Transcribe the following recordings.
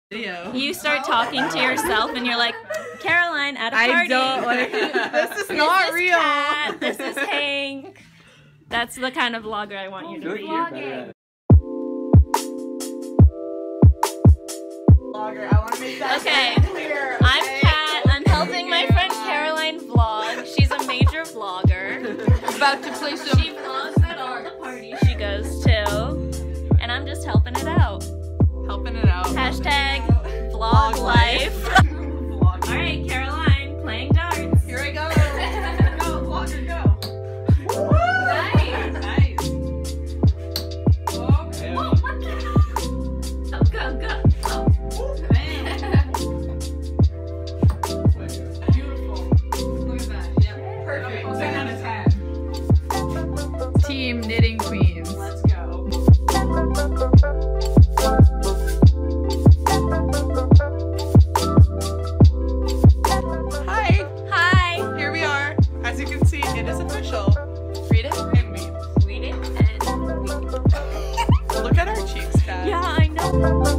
You start talking to yourself and you're like, Caroline at a party. I don't like this is not real. Kat, this is Hank. That's the kind of vlogger I want you to be. Vlogger, I want to make that clear. I'm Kat. I'm helping my friend Caroline vlog. She's a major vlogger. About to play some. She vlogs at all the parties she goes to. And I'm just helping it out. Helping it out. Hashtag vlog life. Alright, Caroline, playing darts. Here I go. Go, vlogger, go. Nice. Nice. Oh, what the? Oh, go, go. Oh. Beautiful. Look at that. Yep. Perfect. 10 out of 10. Team Knitting Queens. Let's go. Look at our cheeks, Kat. Yeah, I know.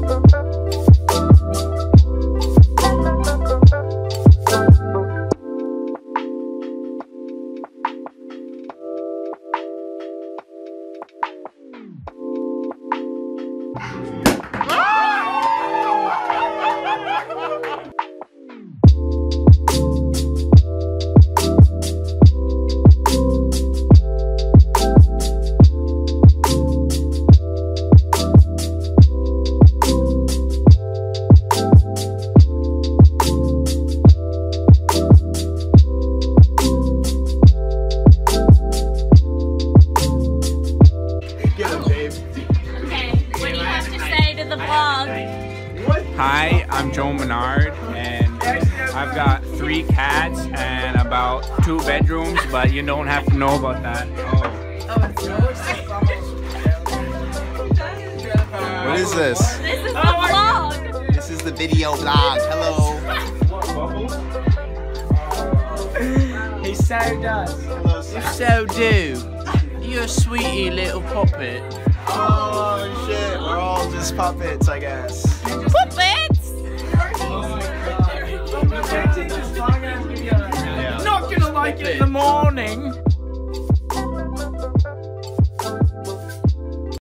Hi, I'm Joe Menard, and I've got 3 cats and about 2 bedrooms, but you don't have to know about that. What is this? This is the vlog. This is the video vlog. Hello. He so does. Hello, You so do. You're a sweetie little puppet. Oh shit, we're all just puppets, I guess. Puppets! Not gonna like it in the morning.